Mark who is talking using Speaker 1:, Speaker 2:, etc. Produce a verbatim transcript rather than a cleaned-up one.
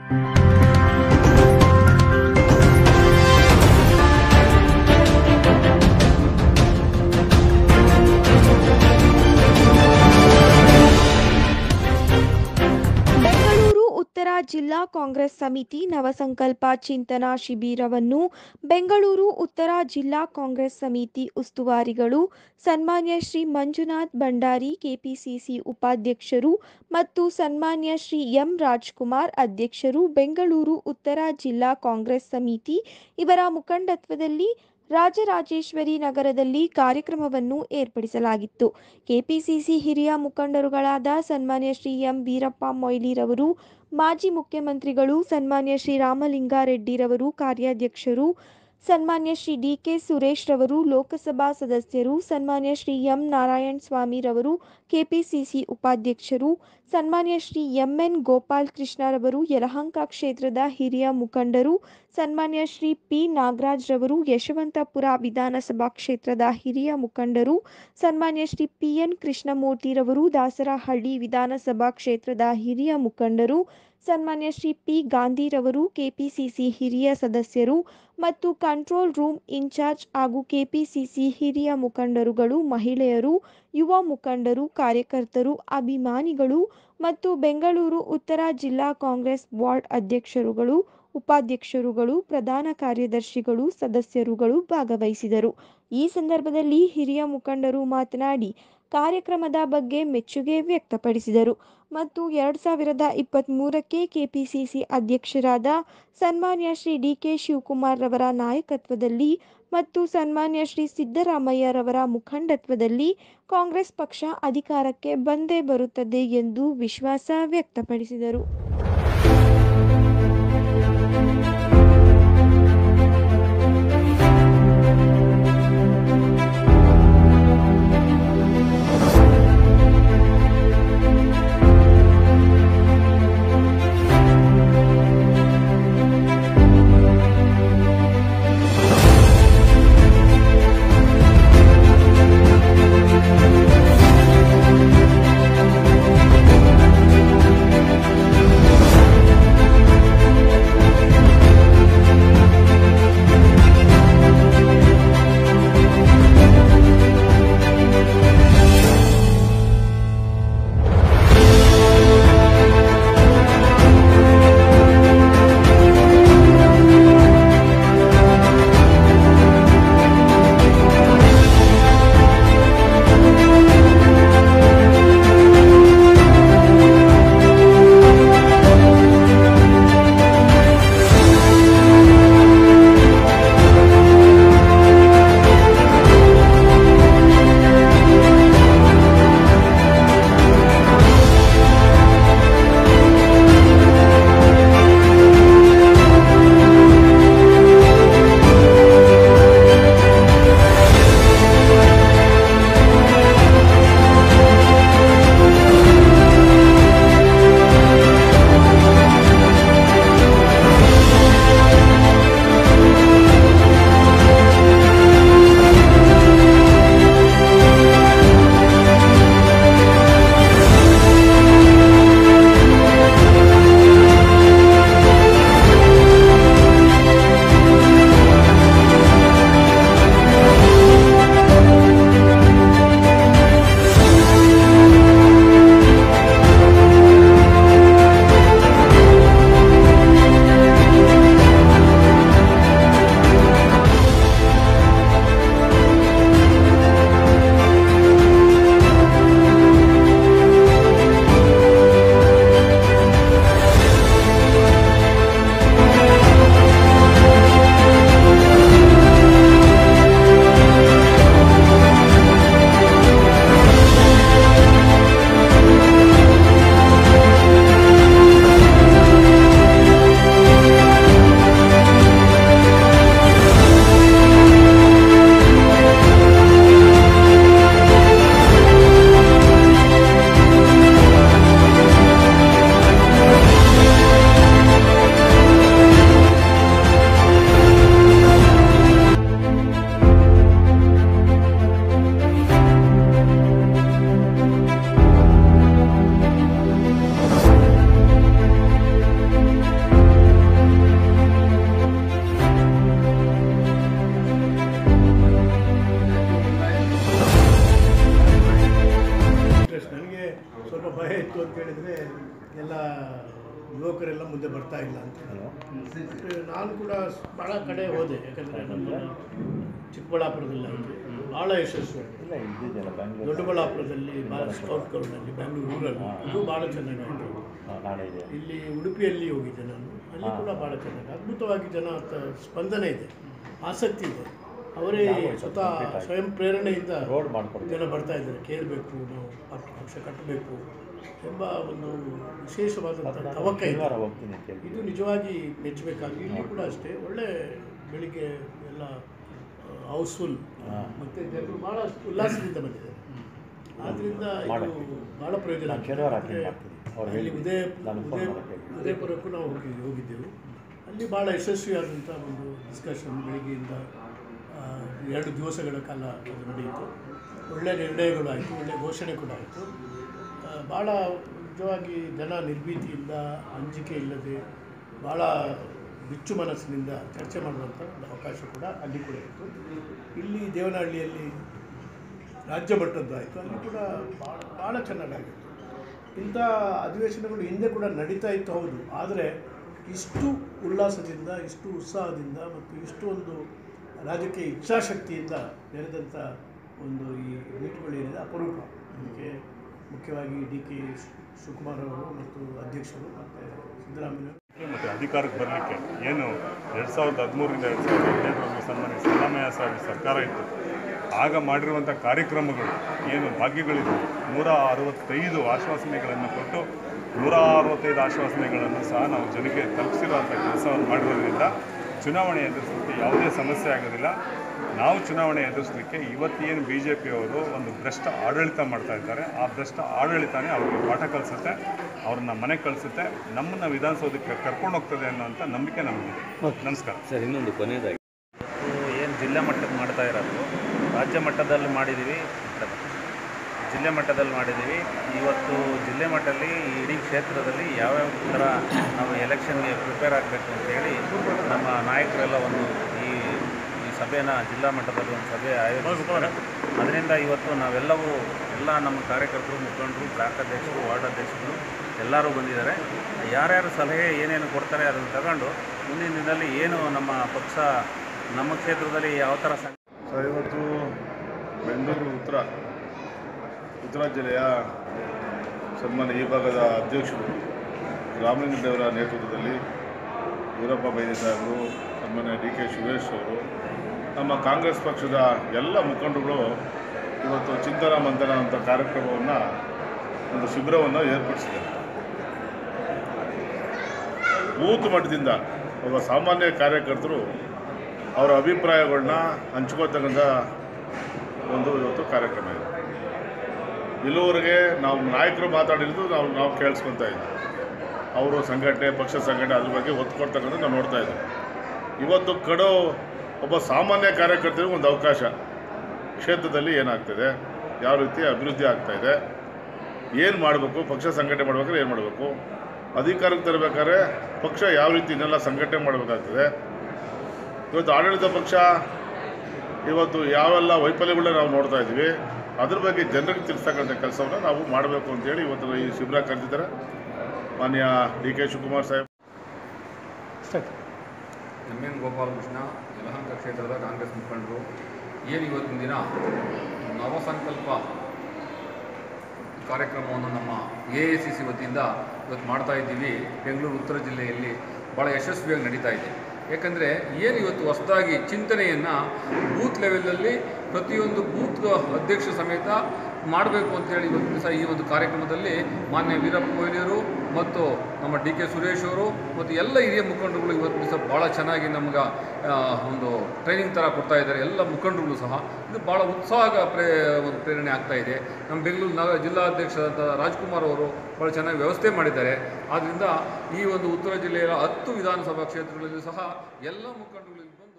Speaker 1: ಜಿಲ್ಲಾ ಕಾಂಗ್ರೆಸ್ ಸಮಿತಿ ನವಸಂಕಲ್ಪ ಚಿಂತನಾ ಶಿಬಿರವನ್ನು ಬೆಂಗಳೂರು ಉತ್ತರ ಜಿಲ್ಲಾ ಕಾಂಗ್ರೆಸ್ ಸಮಿತಿ ಉಸ್ತುವಾರಿಗಳು ಸನ್ಮಾನ್ಯ ಶ್ರೀ ಮಂಜುನಾಥ್ ಭಂಡಾರಿ ಕೆಪಿಸಿಸಿ ಉಪಾಧ್ಯಕ್ಷರು ಮತ್ತು ಸನ್ಮಾನ್ಯ ಶ್ರೀ ಎಂ ರಾಜ್ಕುಮಾರ್ ಅಧ್ಯಕ್ಷರು ಬೆಂಗಳೂರು ಉತ್ತರ ಜಿಲ್ಲಾ ಕಾಂಗ್ರೆಸ್ ಸಮಿತಿ ಇವರ ಮುಖಂಡತ್ವದಲ್ಲಿ ರಾಜರಾಜೇಶ್ವರಿ ನಗರದಲ್ಲಿ ಕಾರ್ಯಕ್ರಮವನ್ನು ಏರ್ಪಡಿಸಲಾಗಿತ್ತು. ಕೆಪಿಸಿಸಿ ಹಿರಿಯ ಮುಖಂಡರುಗಳಾದ ಸನ್ಮಾನ್ಯ ಶ್ರೀ ಎಂ ವೀರಪ್ಪ ಮೊಯ್ಲಿರವರು, ಮಾಜಿ ಮುಖ್ಯಮಂತ್ರಿಗಳು ಸನ್ಮಾನ್ಯ ಶ್ರೀ ರಾಮಲಿಂಗಾರೆಡ್ಡಿರವರು ಕಾರ್ಯಾಧ್ಯಕ್ಷರು, ಸನ್ಮಾನ್ಯ ಶ್ರೀ ಡಿ ಕೆ ಸುರೇಶ್ ರವರು ಲೋಕಸಭಾ ಸದಸ್ಯರು, ಸನ್ಮಾನ್ಯ ಶ್ರೀ ಎಂ ನಾರಾಯಣ ಸ್ವಾಮಿರವರು ಕೆಪಿಸಿಸಿ ಉಪಾಧ್ಯಕ್ಷರು, ಸನ್ಮಾನ್ಯ ಶ್ರೀ ಎಂ ಎನ್ ಗೋಪಾಲ್ ಕೃಷ್ಣರವರು ಯಲಹಂಕ ಕ್ಷೇತ್ರದ ಹಿರಿಯ ಮುಖಂಡರು, ಸನ್ಮಾನ್ಯ ಶ್ರೀ ಪಿ ನಾಗರಾಜ್ ರವರು ಯಶವಂತಪುರ ವಿಧಾನಸಭಾ ಕ್ಷೇತ್ರದ ಹಿರಿಯ ಮುಖಂಡರು, ಸನ್ಮಾನ್ಯ ಶ್ರೀ ಪಿ ಎನ್ ಕೃಷ್ಣಮೂರ್ತಿರವರು ದಾಸರಹಳ್ಳಿ ವಿಧಾನಸಭಾ ಕ್ಷೇತ್ರದ ಹಿರಿಯ ಮುಖಂಡರು, ಸನ್ಮಾನ್ಯ ಶ್ರೀ ಪಿ ಗಾಂಧಿರವರು ಕೆಪಿಸಿಸಿ ಹಿರಿಯ ಸದಸ್ಯರು ಮತ್ತು ಕಂಟ್ರೋಲ್ ರೂಮ್ ಇನ್ಚಾರ್ಜ್ ಹಾಗೂ ಕೆಪಿಸಿಸಿ ಹಿರಿಯ ಮುಖಂಡರುಗಳು, ಮಹಿಳೆಯರು, ಯುವ ಮುಖಂಡರು, ಕಾರ್ಯಕರ್ತರು, ಅಭಿಮಾನಿಗಳು ಮತ್ತು ಬೆಂಗಳೂರು ಉತ್ತರ ಜಿಲ್ಲಾ ಕಾಂಗ್ರೆಸ್ ವಾರ್ಡ್ ಅಧ್ಯಕ್ಷರುಗಳು, ಉಪಾಧ್ಯಕ್ಷರುಗಳು, ಪ್ರಧಾನ ಕಾರ್ಯದರ್ಶಿಗಳು, ಸದಸ್ಯರುಗಳು ಭಾಗವಹಿಸಿದರು. ಈ ಸಂದರ್ಭದಲ್ಲಿ ಹಿರಿಯ ಮುಖಂಡರು ಮಾತನಾಡಿ ಕಾರ್ಯಕ್ರಮದ ಬಗ್ಗೆ ಮೆಚ್ಚುಗೆ ವ್ಯಕ್ತಪಡಿಸಿದರು ಮತ್ತು ಎರಡು ಸಾವಿರದ ಇಪ್ಪತ್ತ್ ಮೂರಕ್ಕೆ ಕೆಪಿಸಿಸಿ ಅಧ್ಯಕ್ಷರಾದ ಸನ್ಮಾನ್ಯ ಶ್ರೀ ಡಿ ಕೆ ಶಿವಕುಮಾರ್ ರವರ ನಾಯಕತ್ವದಲ್ಲಿ ಮತ್ತು ಸನ್ಮಾನ್ಯ ಶ್ರೀ ಸಿದ್ದರಾಮಯ್ಯ ರವರ ಮುಖಂಡತ್ವದಲ್ಲಿ ಕಾಂಗ್ರೆಸ್ ಪಕ್ಷ ಅಧಿಕಾರಕ್ಕೆ ಬಂದೇ ಬರುತ್ತದೆ ಎಂದು ವಿಶ್ವಾಸ ವ್ಯಕ್ತಪಡಿಸಿದರು.
Speaker 2: ಯುವಕರೆಲ್ಲ ಮುಂದೆ ಬರ್ತಾ ಇಲ್ಲ ಅಂತ. ಮತ್ತು ನಾನು ಕೂಡ ಭಾಳ ಕಡೆ ಹೋದೆ, ಯಾಕಂದರೆ ನಮ್ಮ ಚಿಕ್ಕಬಳ್ಳಾಪುರದಲ್ಲಿ ಆಯಿತು ಭಾಳ ಯಶಸ್ವಿ, ದೊಡ್ಡಬಳ್ಳಾಪುರದಲ್ಲಿ ಭಾಳ ಸ್ಕೌಟ್ಗಳಲ್ಲಿ, ಬೆಂಗಳೂರು ಊರಲ್ಲಿ ಅದು ಭಾಳ ಚೆನ್ನಾಗಾಯಿತು. ಇಲ್ಲಿ ಉಡುಪಿಯಲ್ಲಿ ಹೋಗಿದ್ದೆ ನಾನು, ಅಲ್ಲಿ ಕೂಡ ಭಾಳ ಚೆನ್ನಾಗಿ ಅದ್ಭುತವಾಗಿ ಜನ ಸ್ಪಂದನೆ ಇದೆ, ಆಸಕ್ತಿ ಇದೆ. ಅವರೇ ಸ್ವತಃ ಸ್ವಯಂ ಪ್ರೇರಣೆಯಿಂದ ಜನ ಬರ್ತಾ ಇದ್ದಾರೆ, ಕೇಳಬೇಕು, ನಾವು ಪಕ್ಷ ಕಟ್ಟಬೇಕು ಎಂಬ ಒಂದು ವಿಶೇಷವಾದಂಥ ತವಕ ಇದೆ. ಇದು ನಿಜವಾಗಿ ಮೆಚ್ಚಬೇಕಾಗಿ. ಇಲ್ಲಿ ಕೂಡ ಅಷ್ಟೇ ಒಳ್ಳೆ ಬೆಳಿಗ್ಗೆ ಎಲ್ಲ ಹೌಸ್ಫುಲ್ ಮತ್ತು ಜನರು ಭಾಳ ಉಲ್ಲಾಸದಿಂದ ಬಂದಿದ್ದಾರೆ. ಆದ್ದರಿಂದ ಇದು ಭಾಳ ಪ್ರಯೋಜನ. ಅಲ್ಲಿ ಉದಯ ಉದಯ ಉದಯಪುರಕ್ಕೂ ನಾವು ಹೋಗಿ ಹೋಗಿದ್ದೆವು. ಅಲ್ಲಿ ಭಾಳ ಯಶಸ್ವಿಯಾದಂಥ ಒಂದು ಡಿಸ್ಕಷನ್ ಬೆಳಿಗ್ಗೆಯಿಂದ ಎರಡು ದಿವಸಗಳ ಕಾಲ ಅದು ನಡೆಯಿತು. ಒಳ್ಳೆಯ ನಿರ್ಣಯಗಳು ಆಯಿತು, ಒಳ್ಳೆಯ ಘೋಷಣೆ ಕೂಡ ಆಯಿತು. ಭಾಳ ನಿಜವಾಗಿ ಜನ ನಿರ್ಭೀತಿಯಿಂದ, ಅಂಜಿಕೆ ಇಲ್ಲದೆ ಭಾಳ ಬಿಚ್ಚು ಮನಸ್ಸಿನಿಂದ ಚರ್ಚೆ ಮಾಡುವಂಥ ಒಂದು ಅವಕಾಶ ಕೂಡ ಅಲ್ಲಿ ಕೂಡ ಇತ್ತು. ಇಲ್ಲಿ ದೇವನಹಳ್ಳಿಯಲ್ಲಿ ರಾಜ್ಯ ಮಟ್ಟದ್ದು ಆಯಿತು, ಅಲ್ಲಿ ಕೂಡ ಭಾಳ ಭಾಳ ಚೆನ್ನಾಗಾಗಿತ್ತು. ಇಂಥ ಅಧಿವೇಶನಗಳು ಹಿಂದೆ ಕೂಡ ನಡೀತಾ ಇತ್ತು, ಹೌದು. ಆದರೆ ಇಷ್ಟು ಉಲ್ಲಾಸದಿಂದ, ಇಷ್ಟು ಉತ್ಸಾಹದಿಂದ ಮತ್ತು ಇಷ್ಟು ಒಂದು ರಾಜಕೀಯ ಇಚ್ಛಾಶಕ್ತಿಯಿಂದ ನೆರೆದಂಥ ಒಂದು ಈ ಮೀಟ್ಗಳೇನಿದೆ ಅಪರೂಪ. ಅದಕ್ಕೆ ಮುಖ್ಯವಾಗಿ ಡಿ ಕೆ ಶಿವಕುಮಾರ್ ಅವರು ಮತ್ತು ಅಧ್ಯಕ್ಷರು ಮತ್ತು ಸಿದ್ದರಾಮಯ್ಯ
Speaker 3: ಮತ್ತು ಅಧಿಕಾರಕ್ಕೆ ಬರಲಿಕ್ಕೆ ಏನು ಎರಡು ಸಾವಿರದ ಹದಿಮೂರರಿಂದ ಎರಡು ಸಾವಿರದ ಹದಿನೈದರವರೆಗೆ ಸನ್ಮಾನ್ಯ ಸಿದ್ದರಾಮಯ್ಯ ಸಾಹೇಬ್ ಸರ್ಕಾರ ಇತ್ತು, ಆಗ ಮಾಡಿರುವಂಥ ಕಾರ್ಯಕ್ರಮಗಳು ಏನು ಭಾಗ್ಯಗಳಿವೆ, ನೂರ ಅರವತ್ತೈದು ಆಶ್ವಾಸನೆಗಳನ್ನು ಕೊಟ್ಟು ನೂರ ಅರವತ್ತೈದು ಆಶ್ವಾಸನೆಗಳನ್ನು ಸಹ ನಾವು ಜನಕ್ಕೆ ತಲುಪಿಸಿರುವಂಥ ಕೆಲಸವನ್ನು ಮಾಡಿರೋದ್ರಿಂದ ಚುನಾವಣೆ ಎದುರಿಸಲಿಕ್ಕೆ ಯಾವುದೇ ಸಮಸ್ಯೆ ಆಗೋದಿಲ್ಲ. ನಾವು ಚುನಾವಣೆ ಎದುರಿಸಲಿಕ್ಕೆ ಇವತ್ತೇನು ಬಿ ಜೆ ಪಿಯವರು ಒಂದು ಭ್ರಷ್ಟ ಆಡಳಿತ ಮಾಡ್ತಾ ಇದ್ದಾರೆ, ಆ ಭ್ರಷ್ಟ ಆಡಳಿತನೇ ಅವ್ರಿಗೆ ಪಾಠ ಕಲಿಸುತ್ತೆ, ಅವ್ರನ್ನ ಮನೆಗೆ ಕಳಿಸುತ್ತೆ, ನಮ್ಮನ್ನು ವಿಧಾನಸೌಧಕ್ಕೆ ಕರ್ಕೊಂಡು ಹೋಗ್ತದೆ ಅನ್ನೋಂಥ ನಂಬಿಕೆ ನಮಗಿದೆ. ನಮಸ್ಕಾರ
Speaker 4: ಸರ್. ಇನ್ನೊಂದು ಕೊನೆಯದಾಗಿ ಏನು ಜಿಲ್ಲಾ ಮಟ್ಟಕ್ಕೆ ಮಾಡ್ತಾ ಇರೋದು, ರಾಜ್ಯ ಮಟ್ಟದಲ್ಲಿ ಮಾಡಿದ್ದೀವಿ, ಜಿಲ್ಲೆ ಮಟ್ಟದಲ್ಲಿ ಮಾಡಿದ್ದೀವಿ. ಇವತ್ತು ಜಿಲ್ಲೆ ಮಟ್ಟದಲ್ಲಿ ಇಡೀ ಕ್ಷೇತ್ರದಲ್ಲಿ ಯಾವ್ಯಾವ ಥರ ನಾವು ಎಲೆಕ್ಷನ್ಗೆ ಪ್ರಿಪೇರ್ ಆಗಬೇಕು ಅಂತೇಳಿ ನಮ್ಮ ನಾಯಕರೆಲ್ಲ ಒಂದು ಈ ಈ ಸಭೆನ ಜಿಲ್ಲಾ ಮಟ್ಟದಲ್ಲಿ ಒಂದು ಸಭೆ ಆಯೋಜಿಸಿದ್ದಾರೆ. ಅದರಿಂದ ಇವತ್ತು ನಾವೆಲ್ಲವೂ ಎಲ್ಲ ನಮ್ಮ ಕಾರ್ಯಕರ್ತರು, ಮುಖಂಡರು, ಬ್ಲಾಕ್ ಅಧ್ಯಕ್ಷರು, ವಾರ್ಡ್ ಅಧ್ಯಕ್ಷರು ಎಲ್ಲರೂ ಬಂದಿದ್ದಾರೆ. ಯಾರ್ಯಾರು ಸಲಹೆ ಏನೇನು ಕೊಡ್ತಾರೆ ಅದನ್ನು ತಗೊಂಡು ಮುಂದಿನ ದಿನದಲ್ಲಿ ಏನು ನಮ್ಮ ಪಕ್ಷ ನಮ್ಮ ಕ್ಷೇತ್ರದಲ್ಲಿ ಯಾವ ಥರ
Speaker 3: ಸರ್, ಇವತ್ತು ಬೆಂಗಳೂರು ಉತ್ತರ ಉತ್ತರ ಜಿಲ್ಲೆಯ ಸನ್ಮಾನ್ಯ ಈ ಭಾಗದ ಅಧ್ಯಕ್ಷರು ರಾಮಲಿಂಗದೇವರ ನೇತೃತ್ವದಲ್ಲಿ ವೀರಪ್ಪ ಮೊಯ್ಲಿ ಸಾಹೇಬರು, ಸನ್ಮಾನ್ಯ ಡಿ ಕೆ ಸುರೇಶ್ ಅವರು, ನಮ್ಮ ಕಾಂಗ್ರೆಸ್ ಪಕ್ಷದ ಎಲ್ಲ ಮುಖಂಡರುಗಳು ಇವತ್ತು ಚಿಂತನ ಮಂಥನ ಅಂತ ಕಾರ್ಯಕ್ರಮವನ್ನು, ಒಂದು ಶಿಬಿರವನ್ನು ಏರ್ಪಡಿಸಿದ್ದಾರೆ. ಬೂತ್ ಮಟ್ಟದಿಂದ ಒಬ್ಬ ಸಾಮಾನ್ಯ ಕಾರ್ಯಕರ್ತರು ಅವರ ಅಭಿಪ್ರಾಯಗಳನ್ನ ಹಂಚ್ಕೋತಕ್ಕಂಥ ಒಂದು ಇವತ್ತು ಕಾರ್ಯಕ್ರಮ ಇದೆ. ಇಲ್ಲಿವರೆಗೆ ನಾವು ನಾಯಕರು ಮಾತಾಡಿರೋದು ನಾವು ನಾವು ಕೇಳಿಸ್ಕೊತಾ ಇದ್ವಿ, ಅವರು ಸಂಘಟನೆ, ಪಕ್ಷ ಸಂಘಟನೆ ಅದ್ರ ಬಗ್ಗೆ ಒತ್ತು ಕೊಡ್ತಕ್ಕಂಥ ನಾವು ನೋಡ್ತಾ ಇದ್ದೀವಿ. ಇವತ್ತು ಕಡೋ ಒಬ್ಬ ಸಾಮಾನ್ಯ ಕಾರ್ಯಕರ್ತರಿಗೆ ಒಂದು ಅವಕಾಶ, ಕ್ಷೇತ್ರದಲ್ಲಿ ಏನಾಗ್ತಿದೆ, ಯಾವ ರೀತಿ ಅಭಿವೃದ್ಧಿ ಆಗ್ತಾಯಿದೆ, ಏನು ಮಾಡಬೇಕು, ಪಕ್ಷ ಸಂಘಟನೆ ಮಾಡ್ಬೇಕಾದ್ರೆ ಏನು ಮಾಡಬೇಕು, ಅಧಿಕಾರಕ್ಕೆ ತರಬೇಕಾದ್ರೆ ಪಕ್ಷ ಯಾವ ರೀತಿ ಇನ್ನೆಲ್ಲ ಸಂಘಟನೆ ಮಾಡಬೇಕಾಗ್ತದೆ, ಇವತ್ತು ಆಡಳಿತ ಪಕ್ಷ ಇವತ್ತು ಯಾವೆಲ್ಲ ವೈಫಲ್ಯಗಳನ್ನ ನಾವು ನೋಡ್ತಾ ಇದ್ದೀವಿ, ಅದ್ರ ಬಗ್ಗೆ ಜನರಿಗೆ ತಿಳಿಸ್ತಕ್ಕಂಥ ಕೆಲಸವನ್ನು ನಾವು ಮಾಡಬೇಕು ಅಂತೇಳಿ ಇವತ್ತು ಈ ಶಿಬಿರ ಕರೆದಿದ್ದಾರೆ. ಮಾನ್ಯ ಡಿ ಕೆ ಶಿವಕುಮಾರ್ ಸಾಹೇಬ್.
Speaker 5: ಎಂ ಎನ್ ಗೋಪಾಲಕೃಷ್ಣ, ಯಲಹಂಕ ಕ್ಷೇತ್ರದ ಕಾಂಗ್ರೆಸ್ ಮುಖಂಡರು, ಏನು ಇವತ್ತಿನ ದಿನ ನವಸಂಕಲ್ಪ ಕಾರ್ಯಕ್ರಮವನ್ನು ನಮ್ಮ ಎ ಐ ಸಿ ಸಿ ವತಿಯಿಂದ ಇವತ್ತು ಮಾಡ್ತಾ ಇದ್ದೀವಿ. ಬೆಂಗಳೂರು ಉತ್ತರ ಜಿಲ್ಲೆಯಲ್ಲಿ ಭಾಳ ಯಶಸ್ವಿಯಾಗಿ ನಡೀತಾ ಇದೆ. ಏಕೆಂದರೆ ಏನು ಇವತ್ತು ಹೊಸದಾಗಿ ಚಿಂತನೆಯನ್ನು ಬೂತ್ ಲೆವೆಲಲ್ಲಿ ಪ್ರತಿಯೊಂದು ಬೂತ್ ಅಧ್ಯಕ್ಷ ಸಮೇತ ಮಾಡಬೇಕು ಅಂತೇಳಿ ಇವತ್ತು ದಿವಸ ಈ ಒಂದು ಕಾರ್ಯಕ್ರಮದಲ್ಲಿ ಮಾನ್ಯ ವೀರಪ್ಪ ಮೊಯ್ಲಿಯವರು ಮತ್ತು ನಮ್ಮ ಡಿ ಕೆ ಸುರೇಶ್ ಅವರು ಮತ್ತು ಎಲ್ಲ ಹಿರಿಯ ಮುಖಂಡರುಗಳು ಇವತ್ತು ದಿವಸ ಭಾಳ ಚೆನ್ನಾಗಿ ನಮ್ಗೆ ಒಂದು ಟ್ರೈನಿಂಗ್ ಥರ ಕೊಡ್ತಾ ಇದ್ದಾರೆ. ಎಲ್ಲ ಮುಖಂಡರುಗಳು ಸಹ ಇದು ಭಾಳ ಉತ್ಸಾಹ ಪ್ರೇ ಒಂದು ಪ್ರೇರಣೆ ಆಗ್ತಾ ಇದೆ. ನಮ್ಮ ಬೆಂಗಳೂರು ನಗರ ಜಿಲ್ಲಾಧ್ಯಕ್ಷರಾದ ರಾಜ್ಕುಮಾರ್ ಅವರು ಭಾಳ ಚೆನ್ನಾಗಿ ವ್ಯವಸ್ಥೆ ಮಾಡಿದ್ದಾರೆ. ಆದ್ದರಿಂದ ಈ ಒಂದು ಉತ್ತರ ಜಿಲ್ಲೆಯ ಹತ್ತು ವಿಧಾನಸಭಾ ಕ್ಷೇತ್ರಗಳಲ್ಲಿ ಸಹ ಎಲ್ಲ ಮುಖಂಡರುಗಳು